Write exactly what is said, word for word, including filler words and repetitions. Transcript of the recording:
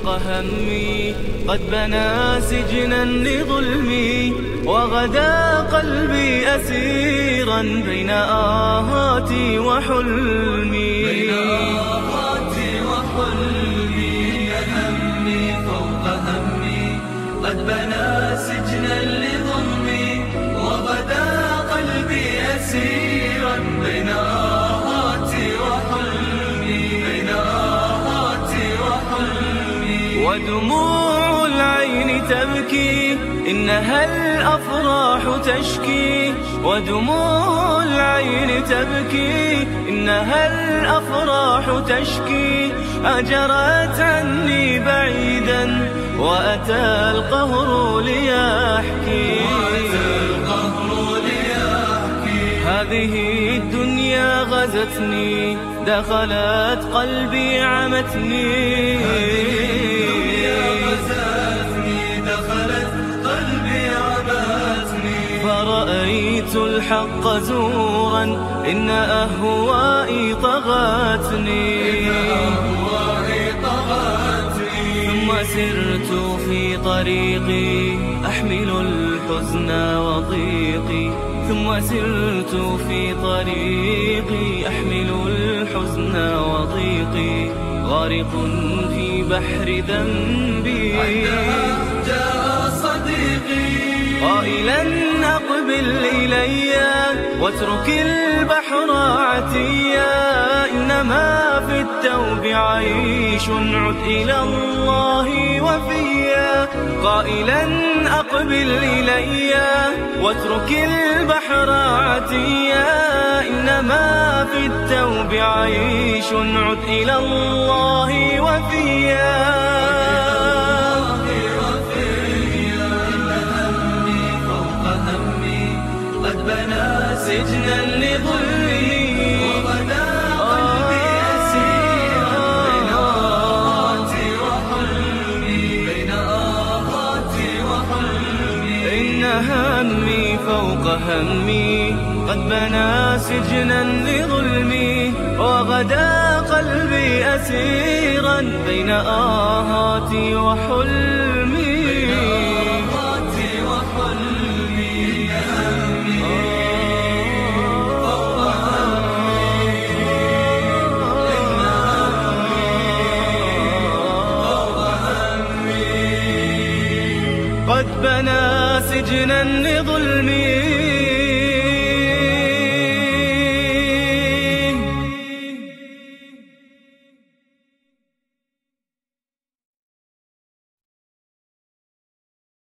همي قد بنى سجنا لظلمي وغدا قلبي أسيرا بين آهاتي وحلمي بين آهاتي وحلمي همي فوق همي قد بنى سجنا لظلمي وغدا قلبي أسيرا بين آهاتي وحلمي بين آهاتي وحلمي ودموع العين تبكي إنها الأفراح تشكي ودموع العين تبكي إنها الأفراح تشكي أجرت عني بعيدا وأتى القهر ليحكي هذه الدنيا غزتني دخلت قلبي عمتني فرأيت الحق زورا إن أهوائي طغتني ثم سرت في طريقي أحمل الحزن وضيقي ثم سرت في طريقي أحمل الحزن وضيقي غارق في بحر ذنبي جاء صديقي قائلا أقبل إلي واترك البحر عتيا إنما في التوب عيش عد إلى الله وفيا قائلا أقبل إلي واترك البحر عتيا إنما في التوب عيش عد إلى الله وفيا سجنا لظلمي وغدا قلبي أسيرا بين آهاتي وحلمي بين آهاتي وحلمي إن همي فوق همي قد بنى سجنا لظلمي وغدا قلبي أسيرا بين آهاتي وحلمي قد بنى سجنا لظلمي